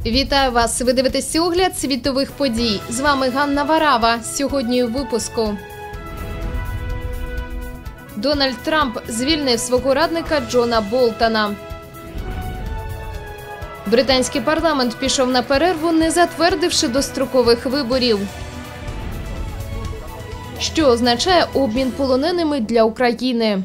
Вітаю вас! Ви дивитесь огляд світових подій. З вами Ганна Варава. Сьогодні у випуску. Дональд Трамп звільнив свого радника Джона Болтона. Британський парламент пішов на перерву, не затвердивши дострокових виборів. Що означає обмін полоненими для України?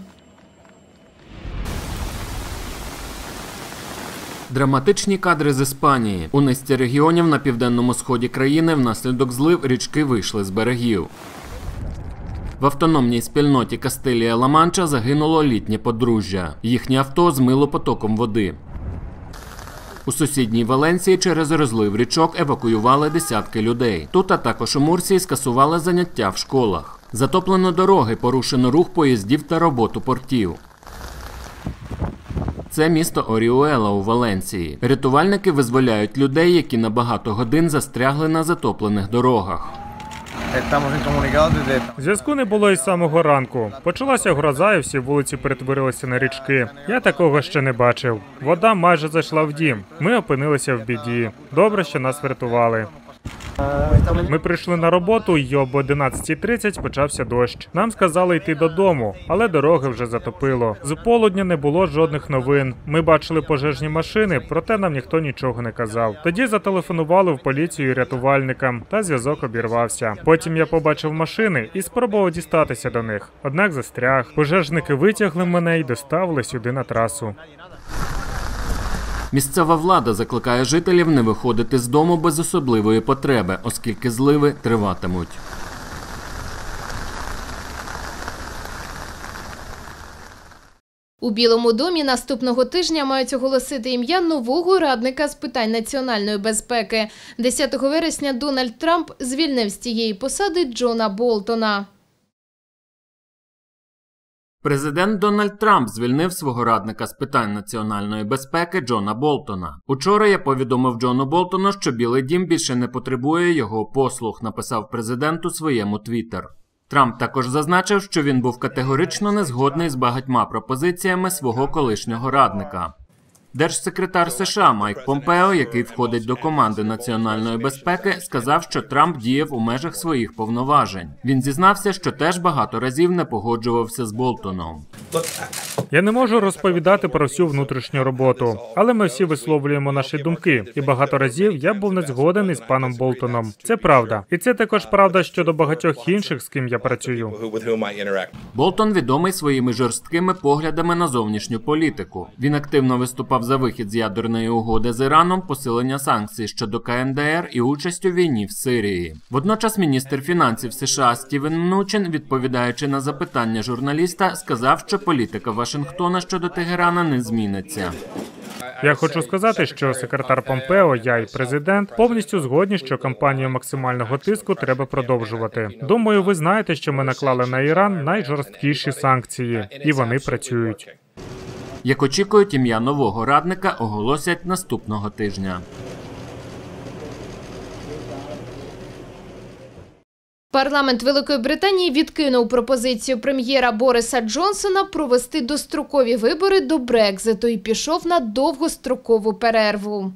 Драматичні кадри з Іспанії. У низці регіонів на південному сході країни внаслідок злив річки вийшли з берегів. В автономній спільноті Кастилія-Ла-Манча загинуло літнє подружжя. Їхнє авто змило потоком води. У сусідній Валенсії через розлив річок евакуювали десятки людей. Тут, а також у Мурсії, скасували заняття в школах. Затоплено дороги, порушено рух поїздів та роботу портів. Це місто Оріуела у Валенсії. Рятувальники визволяють людей, які на багато годин застрягли на затоплених дорогах. Зв'язку не було із самого ранку. Почалася гроза і всі вулиці перетворилися на річки. Я такого ще не бачив. Вода майже зайшла в дім. Ми опинилися в біді. Добре, що нас врятували. Ми прийшли на роботу і об 11:30 почався дощ. Нам сказали йти додому, але дороги вже затопило. З полудня не було жодних новин. Ми бачили пожежні машини, проте нам ніхто нічого не казав. Тоді зателефонували в поліцію і рятувальникам, та зв'язок обірвався. Потім я побачив машини і спробував дістатися до них. Однак застряг. Пожежники витягли мене і доставили сюди на трасу. Місцева влада закликає жителів не виходити з дому без особливої потреби, оскільки зливи триватимуть. У Білому домі наступного тижня мають оголосити ім'я нового радника з питань національної безпеки. 10 вересня Дональд Трамп звільнив з цієї посади Джона Болтона. Президент Дональд Трамп звільнив свого радника з питань національної безпеки Джона Болтона. Учора я повідомив Джону Болтону, що Білий дім більше не потребує його послуг, написав президент у своєму твіттер. Трамп також зазначив, що він був категорично не згодний з багатьма пропозиціями свого колишнього радника. Держсекретар США Майк Помпео, який входить до команди національної безпеки, сказав, що Трамп діяв у межах своїх повноважень. Він зізнався, що теж багато разів не погоджувався з Болтоном. Я не можу розповідати про всю внутрішню роботу, але ми всі висловлюємо наші думки, і багато разів я був не згоден із паном Болтоном. Це правда. І це також правда щодо багатьох інших, з ким я працюю. Болтон відомий своїми жорсткими поглядами на зовнішню політику. Він активно виступав за вихід з ядерної угоди з Іраном, посилення санкцій щодо КНДР і участь у війні в Сирії. Водночас міністр фінансів США Стівен Мнучин, відповідаючи на запитання журналіста, сказав, що політика Вашингтона щодо Тегерана не зміниться. Я хочу сказати, що секретар Помпео, я і президент повністю згодні, що кампанію максимального тиску треба продовжувати. Думаю, ви знаєте, що ми наклали на Іран найжорсткіші санкції, і вони працюють. Як очікують, ім'я нового радника оголосять наступного тижня. Парламент Великої Британії відкинув пропозицію прем'єра Бориса Джонсона провести дострокові вибори до Брекзиту і пішов на довгострокову перерву.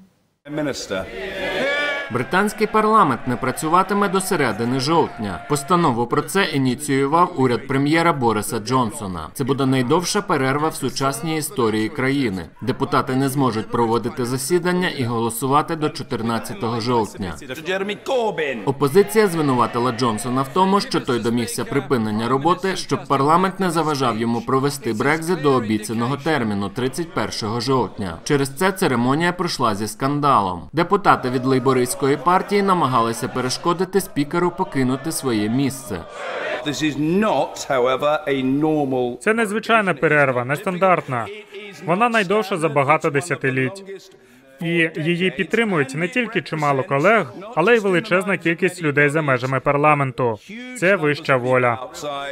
Британський парламент не працюватиме до середини жовтня. Постанову про це ініціював уряд прем'єра Бориса Джонсона. Це буде найдовша перерва в сучасній історії країни. Депутати не зможуть проводити засідання і голосувати до 14 жовтня. Опозиція звинуватила Джонсона в тому, що той домігся припинення роботи, щоб парламент не заважав йому провести Брекзит до обіцяного терміну – 31 жовтня. Через це церемонія пройшла зі скандалом. Депутати від лейбористської партії намагалися перешкодити спікеру покинути своє місце. Це незвичайна перерва, нестандартна. Вона найдовша за багато десятиліть. І її підтримують не тільки чимало колег, але й величезна кількість людей за межами парламенту. Це вища воля.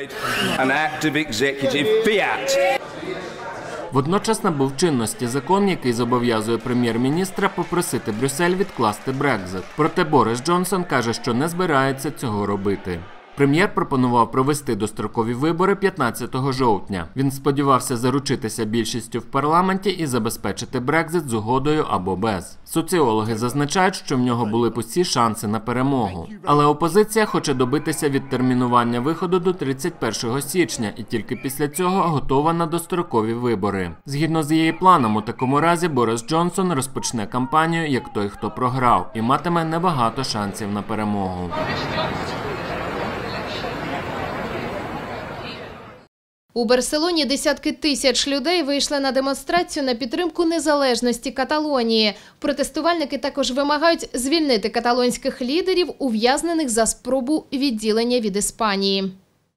Водночас набув чинності закон, який зобов'язує прем'єр-міністра попросити Брюссель відкласти Брекзит. Проте Борис Джонсон каже, що не збирається цього робити. Прем'єр пропонував провести дострокові вибори 15 жовтня. Він сподівався заручитися більшістю в парламенті і забезпечити Брекзит з угодою або без. Соціологи зазначають, що в нього були б усі шанси на перемогу. Але опозиція хоче добитися відтермінування виходу до 31 січня і тільки після цього готова на дострокові вибори. Згідно з її планом, у такому разі Борис Джонсон розпочне кампанію як той, хто програв, і матиме небагато шансів на перемогу. У Барселоні десятки тисяч людей вийшли на демонстрацію на підтримку незалежності Каталонії. Протестувальники також вимагають звільнити каталонських лідерів, ув'язнених за спробу відділення від Іспанії.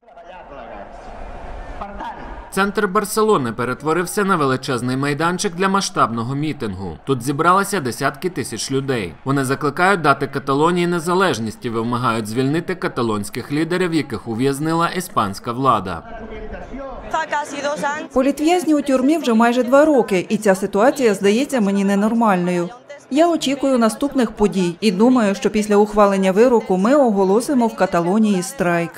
Центр Барселони перетворився на величезний майданчик для масштабного мітингу. Тут зібралися десятки тисяч людей. Вони закликають дати Каталонії незалежність і вимагають звільнити каталонських лідерів, яких ув'язнила іспанська влада. Політв'язні у тюрмі вже майже 2 роки, і ця ситуація здається мені ненормальною. Я очікую наступних подій і думаю, що після ухвалення вироку ми оголосимо в Каталонії страйк.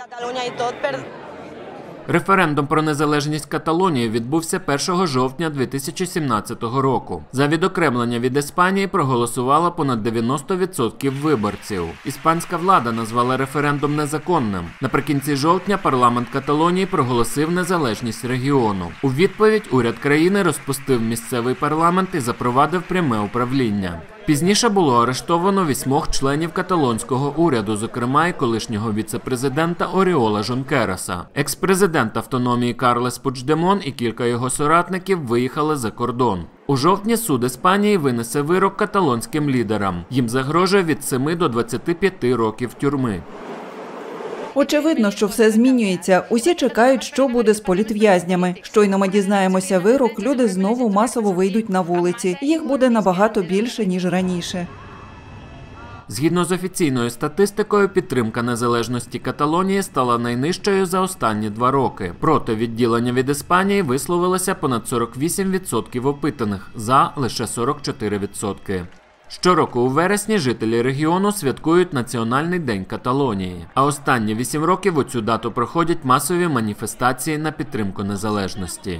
Референдум про незалежність Каталонії відбувся 1 жовтня 2017 року. За відокремлення від Іспанії проголосувало понад 90% виборців. Іспанська влада назвала референдум незаконним. Наприкінці жовтня парламент Каталонії проголосив незалежність регіону. У відповідь уряд країни розпустив місцевий парламент і запровадив пряме управління. Пізніше було арештовано 8 членів каталонського уряду, зокрема і колишнього віце-президента Оріола Жонкераса. Екс-президент автономії Карлес Пучдемон і кілька його соратників виїхали за кордон. У жовтні суд Іспанії винесе вирок каталонським лідерам. Їм загрожує від 7 до 25 років тюрми. Очевидно, що все змінюється. Усі чекають, що буде з політв'язнями. Щойно ми дізнаємося вирок, люди знову масово вийдуть на вулиці. Їх буде набагато більше, ніж раніше. Згідно з офіційною статистикою, підтримка незалежності Каталонії стала найнижчою за останні 2 роки. Проти відділення від Іспанії висловилося понад 48% опитаних, за – лише 44%. Щороку у вересні жителі регіону святкують Національний день Каталонії. А останні 8 років у цю дату проходять масові маніфестації на підтримку незалежності.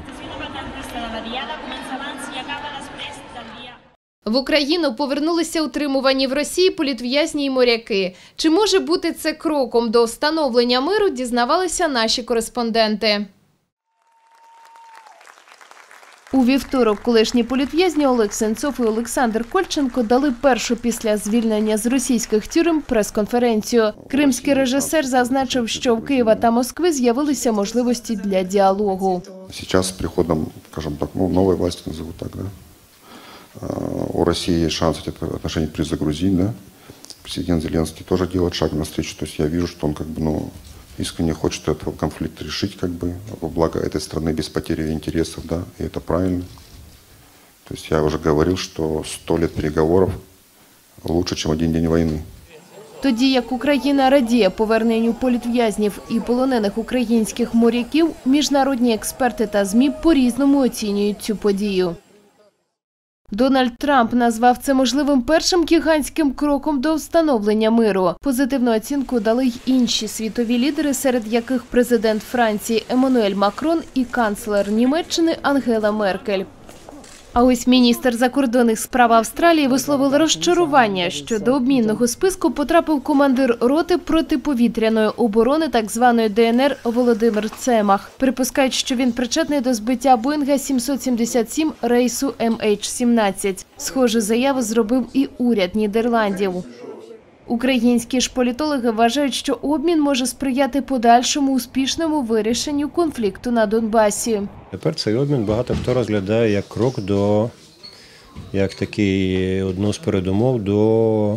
В Україну повернулися утримувані в Росії політв'язні й моряки. Чи може бути це кроком до встановлення миру, дізнавалися наші кореспонденти. У вівторок колишні політв'язні Олег Сенцов і Олександр Кольченко дали першу після звільнення з російських тюрем прес-конференцію. Кримський режисер зазначив, що в Києва та Москви з'явилися можливості для діалогу. Зараз з приходом, скажімо так, нової власті, назову так, да? У Росії є шанс ці відносини перезагрузити, да? Президент Зеленський теж робить шаг навстречу, тобто я бачу, що він искренне хочет этот конфликт решить, во благо этой страны без потери интересов, да, и это правильно. То есть я уже говорил, что 100 лет переговоров лучше, чем 1 день войны. Тоді як Україна радіє поверненню політв'язнів і полонених українських моряків, міжнародні експерти та ЗМІ по-різному оцінюють цю подію. Дональд Трамп назвав це можливим першим гігантським кроком до встановлення миру. Позитивну оцінку дали й інші світові лідери, серед яких президент Франції Еммануель Макрон і канцлер Німеччини Ангела Меркель. А ось міністр закордонних справ Австралії висловив розчарування, що до обмінного списку потрапив командир роти протиповітряної оборони так званої ДНР Володимир Цемах. Припускають, що він причетний до збиття Боїнга 777 рейсу MH17. Схожу заяву зробив і уряд Нідерландів. Українські ж політологи вважають, що обмін може сприяти подальшому успішному вирішенню конфлікту на Донбасі. Тепер цей обмін багато хто розглядає як крок до, як такий одну з передумов до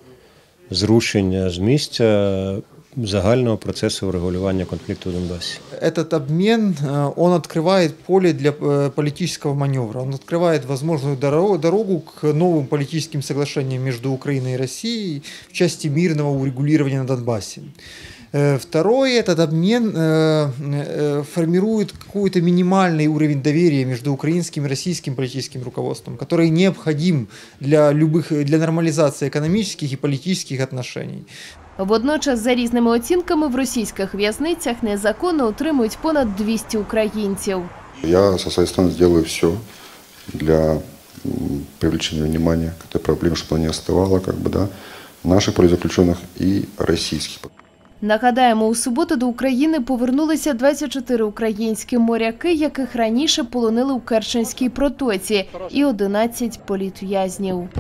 зрушення з місця загального процесу врегулювання конфликту в Донбассе. Этот обмен, он открывает поле для политического маневра, он открывает возможную дорогу к новым политическим соглашениям между Украиной и Россией в части мирного урегулирования на Донбассе. Второе, этот обмен формирует какой-то минимальный уровень доверия между украинским и российским политическим руководством, который необходим для нормализации экономических и политических отношений. Водночас, за різними оцінками, в російських в'язницях незаконно утримують понад 200 українців. Я со своей стороны сделаю все для привлечения внимания к этой проблеме, чтобы она не остывала, наших политзаключенных и российских. Нагадаємо, у суботу до України повернулися 24 українські моряки, яких раніше полонили у Керченській протоці, і 11 політв'язнів.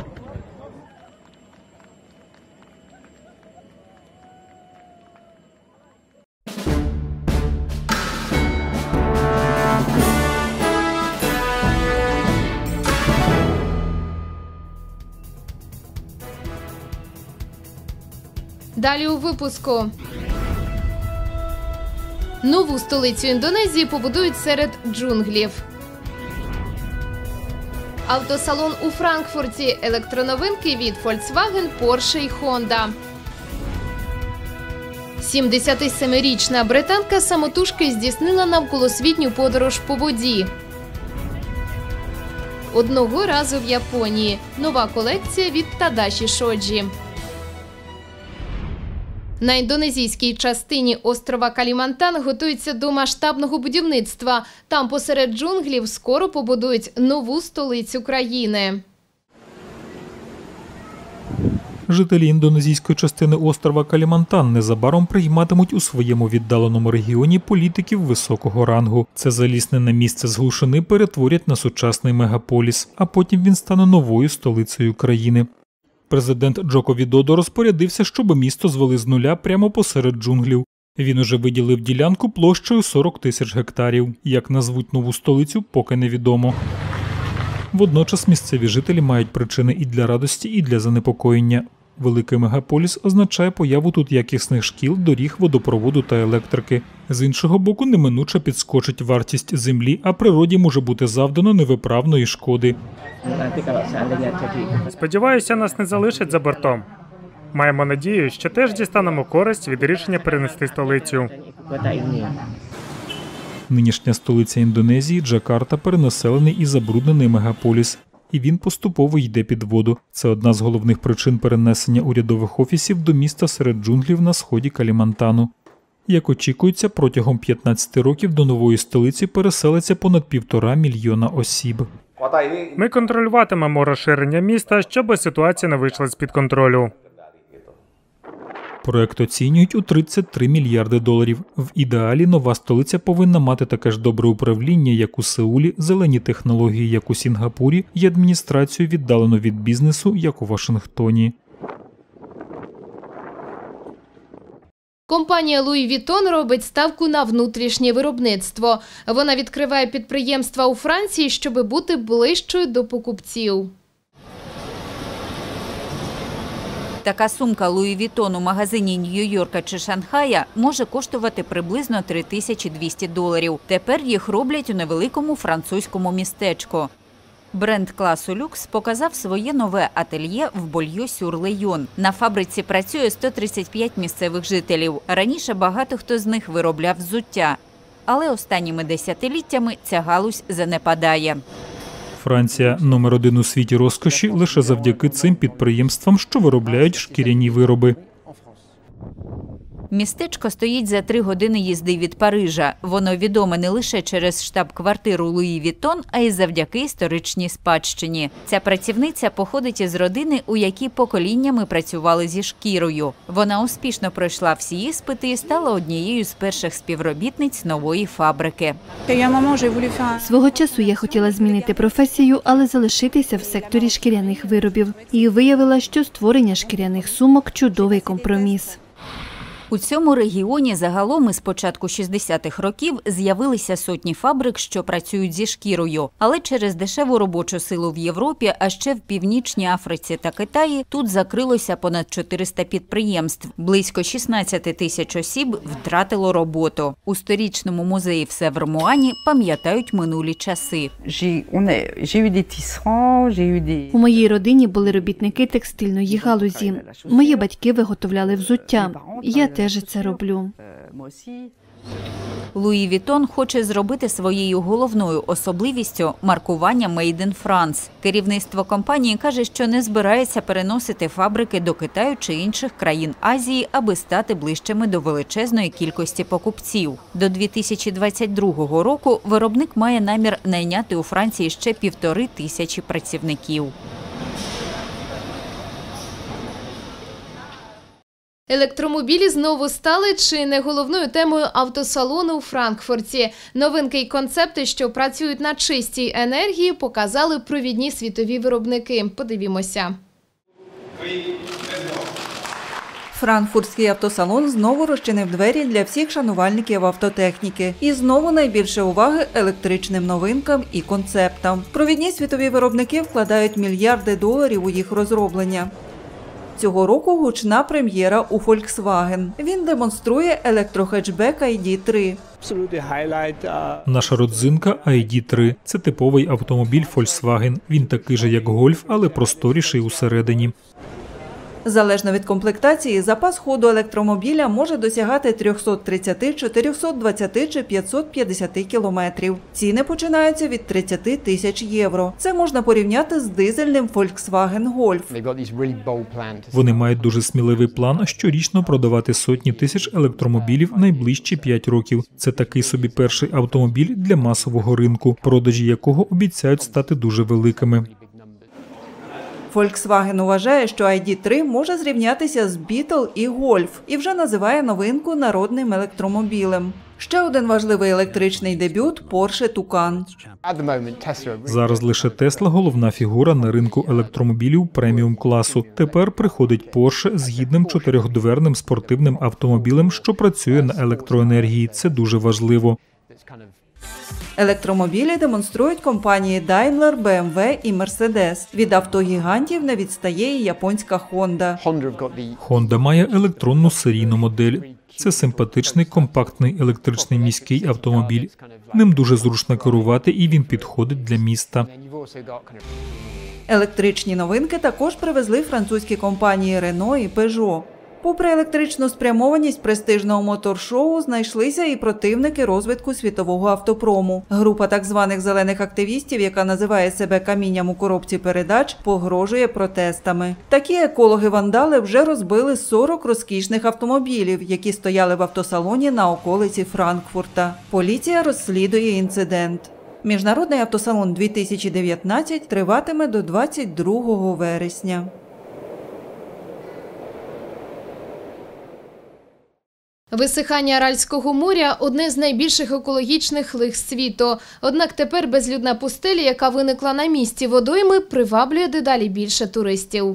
Далі у випуску. Нову столицю Індонезії побудують серед джунглів. Автосалон у Франкфурті. Електроновинки від Volkswagen, Porsche і Honda. 77-річна британка самотужки здійснила навколосвітню подорож по воді. Одного разу в Японії. Нова колекція від Tadashi Shoji. На індонезійській частині острова Калімантан готуються до масштабного будівництва. Там посеред джунглів скоро побудують нову столицю країни. Жителі індонезійської частини острова Калімантан незабаром прийматимуть у своєму віддаленому регіоні політиків високого рангу. Це заліснене місце з глушини перетворять на сучасний мегаполіс, а потім він стане новою столицею країни. Президент Джоко Відодо розпорядився, щоб місто звели з нуля прямо посеред джунглів. Він уже виділив ділянку площею 40 тисяч гектарів. Як назвуть нову столицю, поки невідомо. Водночас місцеві жителі мають причини і для радості, і для занепокоєння. Великий мегаполіс означає появу тут якісних шкіл, доріг, водопроводу та електрики. З іншого боку, неминуче підскочить вартість землі, а природі може бути завдано невиправної шкоди. Сподіваюся, нас не залишать за бортом. Маємо надію, що теж дістанемо користь від рішення перенести столицю. Нинішня столиця Індонезії, Джакарта, перенаселений і забруднений мегаполіс. І він поступово йде під воду. Це одна з головних причин перенесення урядових офісів до міста серед джунглів на сході Калімантану. Як очікується, протягом 15 років до нової столиці переселиться понад 1,5 мільйона осіб. Ми контролюватимемо розширення міста, щоб ситуація не вийшла з-під контролю. Проект оцінюють у $33 мільярди. В ідеалі нова столиця повинна мати таке ж добре управління, як у Сеулі, зелені технології, як у Сінгапурі, і адміністрацію віддалену від бізнесу, як у Вашингтоні. Компанія Louis Vuitton робить ставку на внутрішнє виробництво. Вона відкриває підприємства у Франції, щоб бути ближчою до покупців. Така сумка Луї Вітон у магазині Нью-Йорка чи Шанхая може коштувати приблизно $3200. Тепер їх роблять у невеликому французькому містечку. Бренд класу люкс показав своє нове ательє в Больо-сюр-Лейон. На фабриці працює 135 місцевих жителів. Раніше багато хто з них виробляв взуття. Але останніми десятиліттями ця галузь занепадає. Франція – номер 1 у світі розкоші лише завдяки цим підприємствам, що виробляють шкіряні вироби. Містечко стоїть за 3 години їзди від Парижа. Воно відоме не лише через штаб-квартиру Луї Вітон, а й завдяки історичній спадщині. Ця працівниця походить із родини, у якій поколіннями працювали зі шкірою. Вона успішно пройшла всі іспити і стала однією з перших співробітниць нової фабрики. Свого часу я хотіла змінити професію, але залишитися в секторі шкіряних виробів. І виявила, що створення шкіряних сумок – чудовий компроміс. У цьому регіоні загалом із початку 60-х років з'явилися сотні фабрик, що працюють зі шкірою. Але через дешеву робочу силу в Європі, а ще в Північній Африці та Китаї, тут закрилося понад 400 підприємств. Близько 16 тисяч осіб втратило роботу. У сторічному музеї в Севр-Муані пам'ятають минулі часи. У моїй родині були робітники текстильної галузі. Мої батьки виготовляли взуття. Я теж це роблю. Луї Вітон хоче зробити своєю головною особливістю маркування «Made in France». Керівництво компанії каже, що не збирається переносити фабрики до Китаю чи інших країн Азії, аби стати ближчими до величезної кількості покупців. До 2022 року виробник має намір найняти у Франції ще 1500 працівників. Електромобілі знову стали чи не головною темою автосалону у Франкфурті. Новинки й концепти, що працюють на чистій енергії, показали провідні світові виробники. Подивімося. Франкфуртський автосалон знову розчинив двері для всіх шанувальників автотехніки. І знову найбільше уваги електричним новинкам і концептам. Провідні світові виробники вкладають мільярди доларів у їх розроблення. Цього року гучна прем'єра у Volkswagen. Він демонструє електрохетчбек ID.3. Наша родзинка ID.3 – це типовий автомобіль Volkswagen. Він такий же, як Golf, але просторіший усередині. Залежно від комплектації, запас ходу електромобіля може досягати 330, 420 чи 550 кілометрів. Ціни починаються від 30 тисяч євро. Це можна порівняти з дизельним Volkswagen Golf. Вони мають дуже сміливий план щорічно продавати сотні тисяч електромобілів найближчі 5 років. Це такий собі перший автомобіль для масового ринку, продажі якого обіцяють стати дуже великими. Volkswagen вважає, що ID.3 може зрівнятися з Beetle і Golf і вже називає новинку народним електромобілем. Ще один важливий електричний дебют – Porsche Taycan. Зараз лише Tesla – головна фігура на ринку електромобілів преміум-класу. Тепер приходить Porsche з гідним 4-дверним спортивним автомобілем, що працює на електроенергії. Це дуже важливо. Електромобілі демонструють компанії Daimler, BMW і Mercedes. Від автогігантів не відстає і японська Honda. Honda має електронну серійну модель. Це симпатичний, компактний електричний міський автомобіль. Ним дуже зручно керувати і він підходить для міста. Електричні новинки також привезли французькі компанії Renault і Peugeot. Попри електричну спрямованість престижного мотор-шоу, знайшлися і противники розвитку світового автопрому. Група так званих зелених активістів, яка називає себе камінням у коробці передач, погрожує протестами. Такі екологи-вандали вже розбили 40 розкішних автомобілів, які стояли в автосалоні на околиці Франкфурта. Поліція розслідує інцидент. Міжнародний автосалон 2019 триватиме до 22 вересня. Висихання Аральського моря – одне з найбільших екологічних лих світу. Однак тепер безлюдна пустеля, яка виникла на місці водойми, приваблює дедалі більше туристів.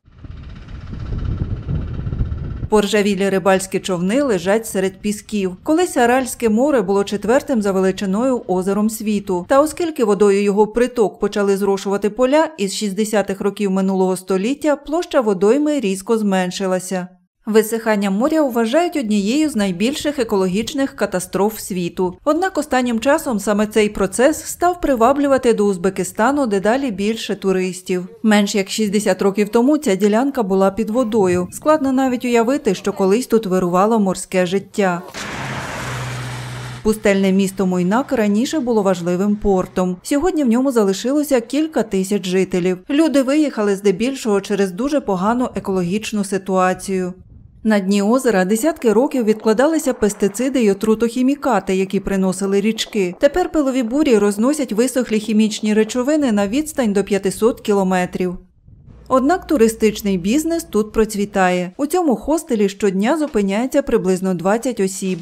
Поржавілі рибальські човни лежать серед пісків. Колись Аральське море було 4-тим за величиною озером світу. Та оскільки водою його приток почали зрошувати поля, із 60-х років минулого століття площа водойми різко зменшилася. Висихання моря вважають однією з найбільших екологічних катастроф світу. Однак останнім часом саме цей процес став приваблювати до Узбекистану дедалі більше туристів. Менш як 60 років тому ця ділянка була під водою. Складно навіть уявити, що колись тут вирувало морське життя. Пустельне місто Мойнак раніше було важливим портом. Сьогодні в ньому залишилося кілька тисяч жителів. Люди виїхали здебільшого через дуже погану екологічну ситуацію. На дні озера десятки років відкладалися пестициди й отрутохімікати, які приносили річки. Тепер пилові бурі розносять висохлі хімічні речовини на відстань до 500 кілометрів. Однак туристичний бізнес тут процвітає. У цьому хостелі щодня зупиняється приблизно 20 осіб.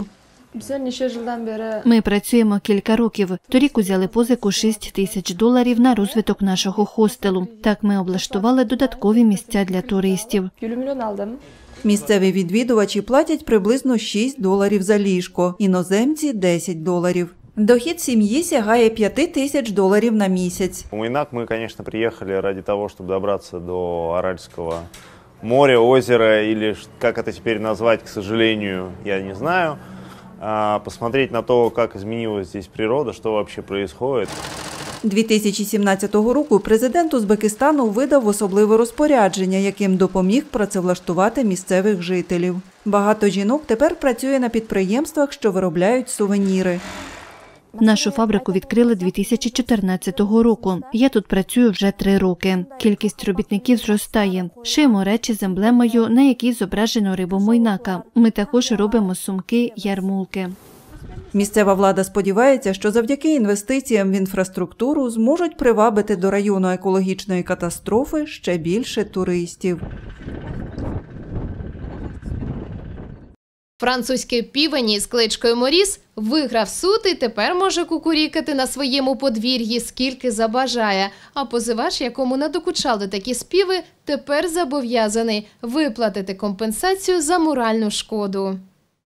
Ми працюємо кілька років. Торік узяли позику $6 000 на розвиток нашого хостелу. Так ми облаштували додаткові місця для туристів. Місцеві відвідувачі платять приблизно $6 за ліжко, іноземці – $10. Дохід сім'ї сягає $5000 на місяць. В Мойнак мы, конечно, приехали ради того, чтобы добраться до Аральского моря, озера, или как это теперь назвать, к сожалению, я не знаю. Посмотреть на то, как изменилась здесь природа, что вообще происходит. 2017 року президент Узбекистану видав особливе розпорядження, яким допоміг працевлаштувати місцевих жителів. Багато жінок тепер працює на підприємствах, що виробляють сувеніри. Нашу фабрику відкрили 2014 року. Я тут працюю вже 3 роки. Кількість робітників зростає. Шиємо речі з емблемою, на якій зображено рибу мойнака. Ми також робимо сумки, ярмулки. Місцева влада сподівається, що завдяки інвестиціям в інфраструктуру зможуть привабити до району екологічної катастрофи ще більше туристів. Французький півень із кличкою Моріс виграв суд і тепер може кукурікати на своєму подвір'ї скільки забажає. А позивач, якому надокучали такі співи, тепер зобов'язаний виплатити компенсацію за моральну шкоду.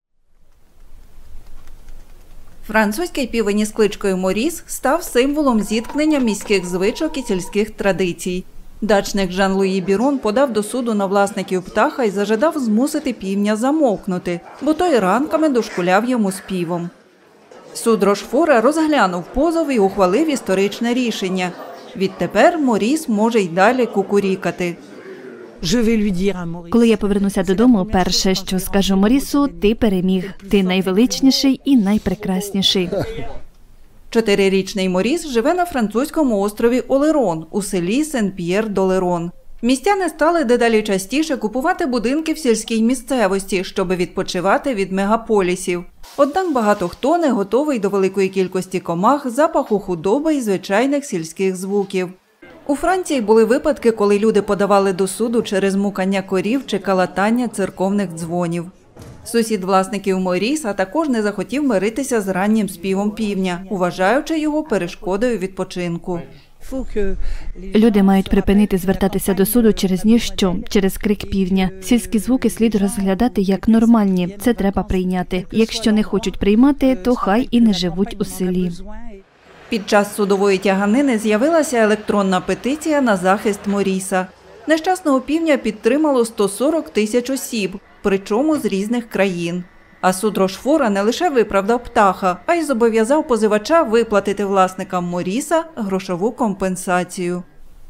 Французький півень із кличкою Моріс став символом зіткнення міських звичок і сільських традицій. Дачник Жан-Луї Бірон подав до суду на власників птаха і зажадав змусити півня замовкнути, бо той ранками дошкуляв йому співом. Суд Рошфора розглянув позов і ухвалив історичне рішення. Відтепер Моріс може й далі кукурікати. Коли я повернуся додому, перше, що скажу Морісу, ти переміг. Ти найвеличніший і найпрекрасніший. 4-річний Моріс живе на французькому острові Олерон у селі Сен-П'єр-d'Олерон. Містяни стали дедалі частіше купувати будинки в сільській місцевості, щоб відпочивати від мегаполісів. Однак багато хто не готовий до великої кількості комах, запаху худоби і звичайних сільських звуків. У Франції були випадки, коли люди подавали до суду через мукання корів чи калатання церковних дзвонів. Сусід власників Моріса також не захотів миритися з раннім співом півня, вважаючи його перешкодою відпочинку. Люди мають припинити звертатися до суду через ніщо, через крик півня. Сільські звуки слід розглядати як нормальні, це треба прийняти. Якщо не хочуть приймати, то хай і не живуть у селі. Під час судової тяганини з'явилася електронна петиція на захист Моріса. Нещасного півня підтримало 140 тисяч осіб, причому з різних країн. А суд Рошфора не лише виправдав птаха, а й зобов'язав позивача виплатити власникам Моріса грошову компенсацію.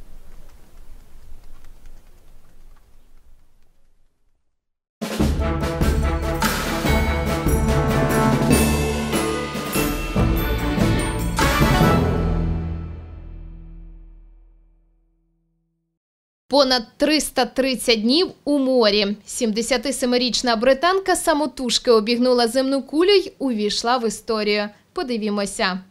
Понад 330 днів у морі. 77-річна британка самотужки обігнула земну кулю й увійшла в історію. Подивімося.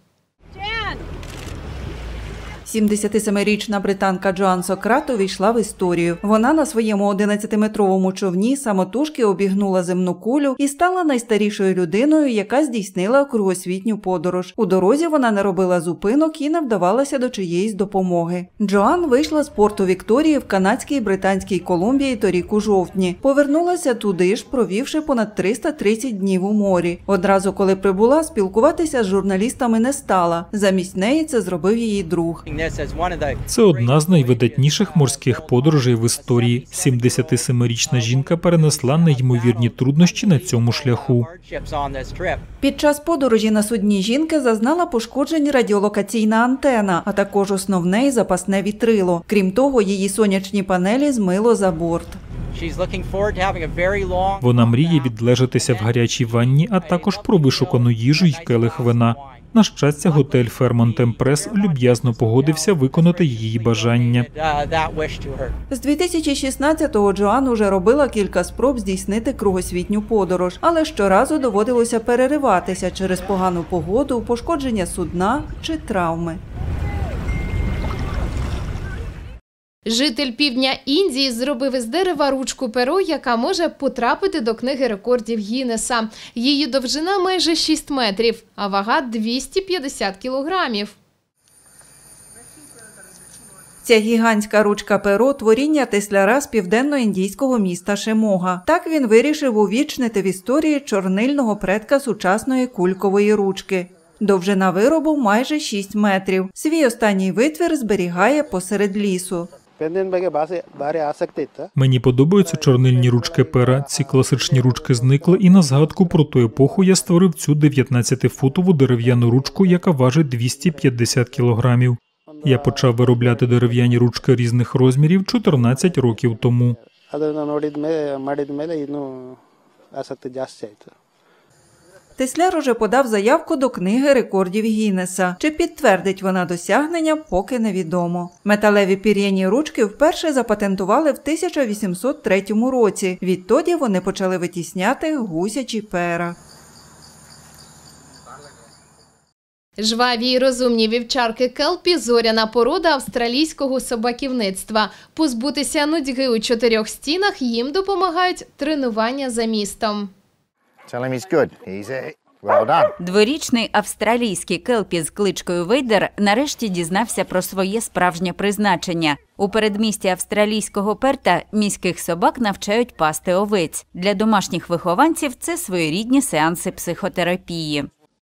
77-річна британка Джоан Сократ увійшла в історію. Вона на своєму 11-метровому човні самотужки обігнула земну кулю і стала найстарішою людиною, яка здійснила кругосвітню подорож. У дорозі вона не робила зупинок і не вдавалася до чиєїсь допомоги. Джоан вийшла з порту Вікторії в канадській і британській Колумбії торік у жовтні. Повернулася туди ж, провівши понад 330 днів у морі. Одразу, коли прибула, спілкуватися з журналістами не стала. Замість неї це зробив її друг. Це одна з найвидатніших морських подорожей в історії. 77-річна жінка перенесла неймовірні труднощі на цьому шляху. Під час подорожі на судні жінки зазнала пошкоджень радіолокаційна антена, а також основне і запасне вітрило. Крім того, її сонячні панелі змило за борт. Вона мріє відлежатися в гарячій ванні, а також про вишукану їжу й келих вина. На щастя, готель Fairmont Empress люб'язно погодився виконати її бажання. З 2016-го Джоан уже робила кілька спроб здійснити кругосвітню подорож, але щоразу доводилося перериватися через погану погоду, пошкодження судна чи травми. Житель півдня Індії зробив із дерева ручку-перо, яка може потрапити до книги рекордів Гіннеса. Її довжина майже 6 метрів, а вага 250 кілограмів. Ця гігантська ручка-перо – творіння тесляра з південно-індійського міста Шимога. Так він вирішив увічнити в історії чорнильного предка сучасної кулькової ручки. Довжина виробу майже 6 метрів. Свій останній витвір зберігає посеред лісу. Мені подобаються чорнильні ручки пера. Ці класичні ручки зникли, і на згадку про ту епоху я створив цю 19-футову дерев'яну ручку, яка важить 250 кілограмів. Я почав виробляти дерев'яні ручки різних розмірів 14 років тому. Тесляр уже подав заявку до книги рекордів Гіннеса. Чи підтвердить вона досягнення, поки невідомо. Металеві пір'яні ручки вперше запатентували в 1803 році. Відтоді вони почали витісняти гусячі пера. Жваві й розумні вівчарки Келпі – зоряна порода австралійського собаківництва. Позбутися нудьги у 4 стінах їм допомагають тренування за містом. Дворічний австралійський келпі з кличкою Вейдер нарешті дізнався про своє справжнє призначення. У передмісті австралійського Перта міських собак навчають пасти овець. Для домашніх вихованців це своєрідні сеанси психотерапії.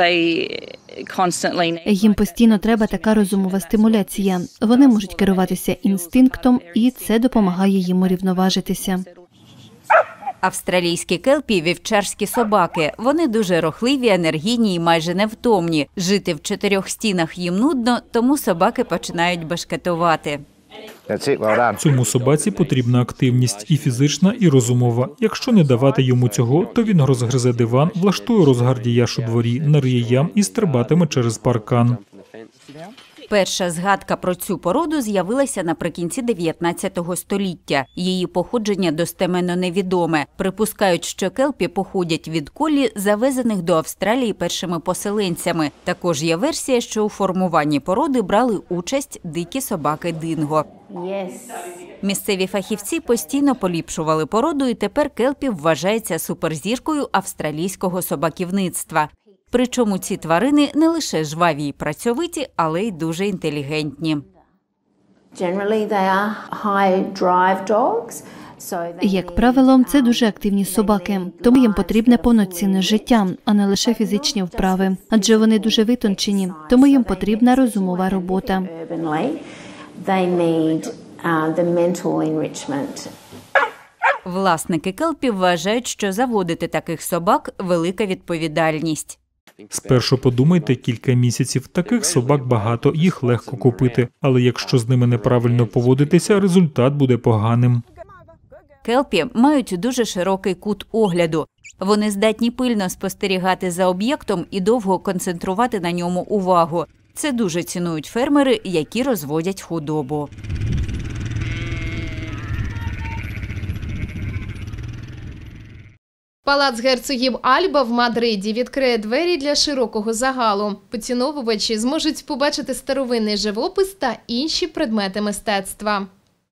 Їм постійно треба така розумова стимуляція. Вони можуть керуватися інстинктом, і це допомагає їм урівноважитися. Австралійські келпі – вівчарські собаки. Вони дуже рухливі, енергійні і майже невтомні. Жити в 4 стінах їм нудно, тому собаки починають бешкетувати. Цьому собаці потрібна активність і фізична, і розумова. Якщо не давати йому цього, то він розгризе диван, влаштує розгардіяж у дворі, нариє ям і стрибатиме через паркан. Перша згадка про цю породу з'явилася наприкінці 19 століття. Її походження достеменно невідоме. Припускають, що келпі походять від колі, завезених до Австралії першими поселенцями. Також є версія, що у формуванні породи брали участь дикі собаки динго. Місцеві фахівці постійно поліпшували породу, і тепер келпі вважається суперзіркою австралійського собаківництва. Причому ці тварини не лише жваві й працьовиті, але й дуже інтелігентні. Як правило, це дуже активні собаки, тому їм потрібне повноцінне життя, а не лише фізичні вправи. Адже вони дуже витончені, тому їм потрібна розумова робота. Власники келпі вважають, що заводити таких собак – велика відповідальність. Спершу подумайте кілька місяців. Таких собак багато, їх легко купити. Але якщо з ними неправильно поводитися, результат буде поганим. Келпі мають дуже широкий кут огляду. Вони здатні пильно спостерігати за об'єктом і довго концентрувати на ньому увагу. Це дуже цінують фермери, які розводять худобу. Палац герцогів Альба в Мадриді відкриє двері для широкого загалу. Поціновувачі зможуть побачити старовинний живопис та інші предмети мистецтва.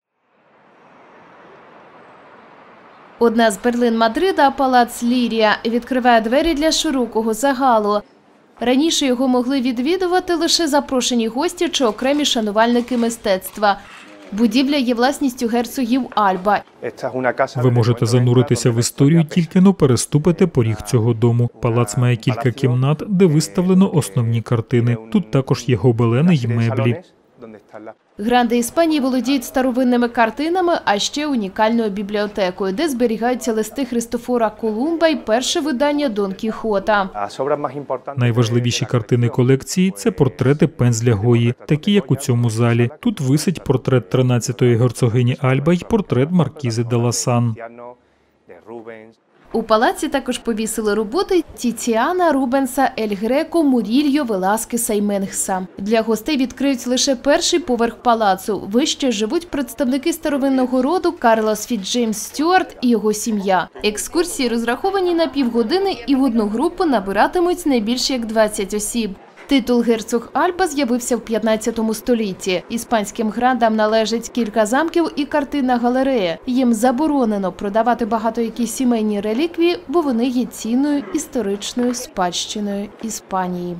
Одна з перлин Мадрида, палац Лірія, відкриває двері для широкого загалу. Раніше його могли відвідувати лише запрошені гості чи окремі шанувальники мистецтва. Будівля є власністю герцогів Альба. Ви можете зануритися в історію, тільки но переступите поріг цього дому. Палац має кілька кімнат, де виставлено основні картини. Тут також є гобелени й меблі. Гранди Іспанії володіють старовинними картинами, а ще унікальною бібліотекою, де зберігаються листи Христофора Колумба і перше видання Дон Кіхота. Найважливіші картини колекції – це портрети пензля Гої, такі як у цьому залі. Тут висить портрет 13-ї герцогині Альба й портрет маркізи де Ласан. У палаці також повісили роботи Тіціана, Рубенса, Ель Греко, Мурільо, Веласкеса і Менгса. Для гостей відкриють лише перший поверх палацу. Вище живуть представники старовинного роду Карлос Фітджеймс Стюарт і його сім'я. Екскурсії розраховані на півгодини і в одну групу набиратимуть не більше як 20 осіб. Титул герцог Альба з'явився в 15 столітті. Іспанським грандам належить кілька замків і картинна галерея. Їм заборонено продавати багатоякі сімейні реліквії, бо вони є цінною історичною спадщиною Іспанії.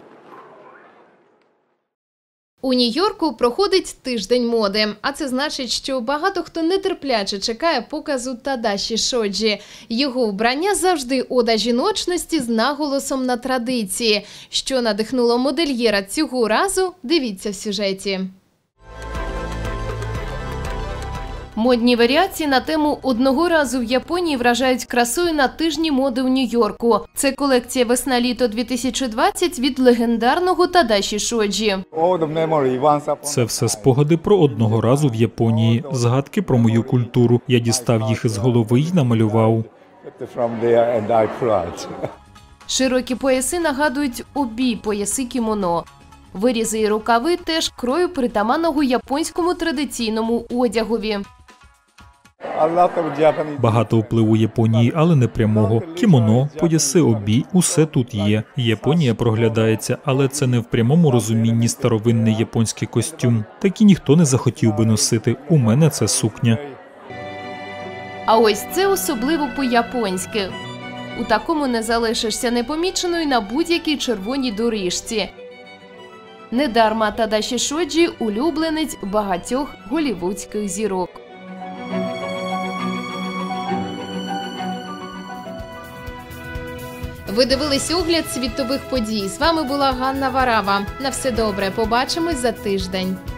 У Нью-Йорку проходить тиждень моди, а це значить, що багато хто нетерпляче чекає показу Тадаші Шоджі. Його вбрання завжди ода жіночності з наголосом на традиції. Що надихнуло модельєра цього разу, дивіться в сюжеті. Модні варіації на тему «Одного разу в Японії» вражають красою на тижні моди у Нью-Йорку. Це колекція «Весна-літо 2020» від легендарного Тадаші Шоджі. Це все спогади про одного разу в Японії, згадки про мою культуру. Я дістав їх із голови й намалював. Широкі пояси нагадують обі пояси кімоно. Вирізи і рукави теж крою притаманного японському традиційному одягові. Багато впливу Японії, але не прямого. Кімоно, пояси обі – усе тут є. Японія проглядається, але це не в прямому розумінні старовинний японський костюм. Такий ніхто не захотів би носити. У мене це сукня. А ось це особливо по-японськи. У такому не залишишся непоміченою на будь-якій червоній доріжці. Недарма Тадаші Шоджі – улюбленець багатьох голлівудських зірок. Ви дивились огляд світових подій. З вами була Ганна Варава. На все добре. Побачимось за тиждень.